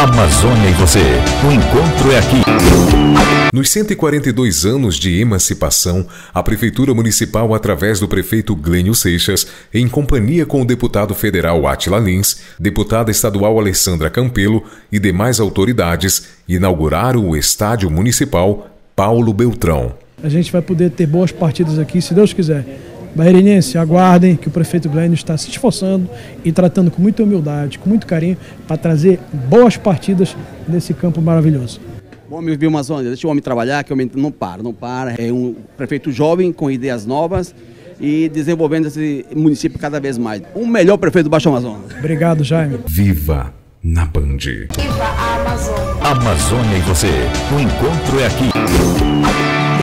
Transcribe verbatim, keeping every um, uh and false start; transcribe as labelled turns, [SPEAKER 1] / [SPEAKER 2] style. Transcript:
[SPEAKER 1] Amazônia e você, o encontro é aqui.
[SPEAKER 2] Nos cento e quarenta e dois anos de emancipação, a Prefeitura Municipal, através do prefeito Glênio Seixas, em companhia com o deputado federal Átila Lins, deputada estadual Alessandra Campelo e demais autoridades, inauguraram o Estádio Municipal Paulo Beltrão.
[SPEAKER 3] A gente vai poder ter boas partidas aqui, se Deus quiser. Bahreirense, aguardem que o prefeito Glênio está se esforçando e tratando com muita humildade, com muito carinho, para trazer boas partidas nesse campo maravilhoso.
[SPEAKER 4] O homem viu Amazônia, deixa o homem trabalhar, que o homem não para, não para. É um prefeito jovem, com ideias novas e desenvolvendo esse município cada vez mais. O melhor prefeito do Baixo Amazonas.
[SPEAKER 3] Obrigado, Jaime.
[SPEAKER 2] Viva na Band.
[SPEAKER 1] Viva a Amazônia. Amazônia e você, o encontro é aqui.